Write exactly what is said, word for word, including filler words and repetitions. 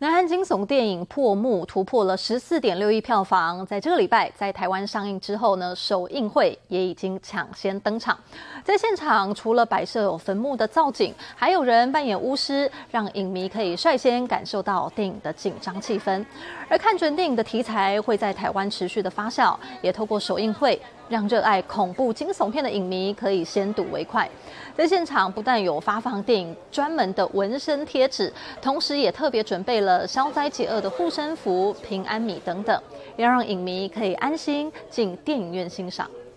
南韩惊悚电影《破幕》突破了十四点六亿票房，在这个礼拜在台湾上映之后呢，首映会也已经抢先登场。在现场，除了摆设有坟墓的造景，还有人扮演巫师，让影迷可以率先感受到电影的紧张气氛。而看准电影的题材会在台湾持续的发酵，也透过首映会，让热爱恐怖惊悚片的影迷可以先睹为快。在现场不但有发放电影专门的纹身贴纸，同时也特别准备了消灾解厄的护身符、平安米等等，要让影迷可以安心进电影院欣赏。